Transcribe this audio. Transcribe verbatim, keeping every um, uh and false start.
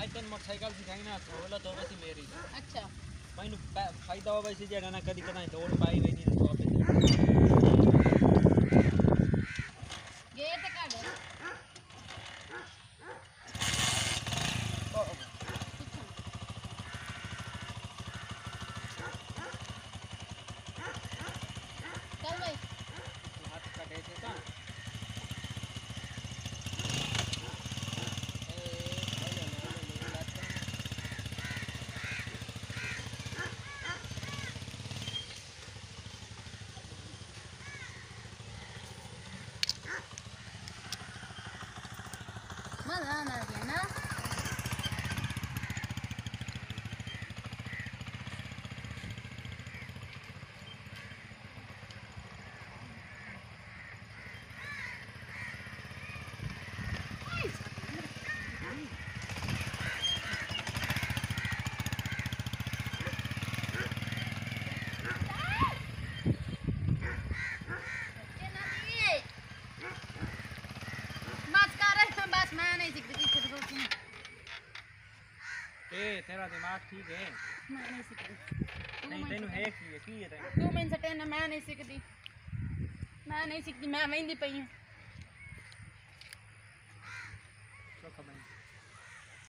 मैं तेन मोटरसाइकिल सिखाई ना सहूलत हो वैसी मेरी। अच्छा मैंने फायदा हो वैसे जेड़ा ना कदी कदा दौड़ पाई वही नहीं तो आप गेट काट चल भाई हाथ काटे थे का मजा आना है ना ए तेरा दिमाग ठीक है मैं नहीं सीखती नहीं तेनू है की है की है तेनू तू मैं सटे ना मैं नहीं सीखती मैं नहीं सीखती मैं वहीं दी पई हूं तो खबर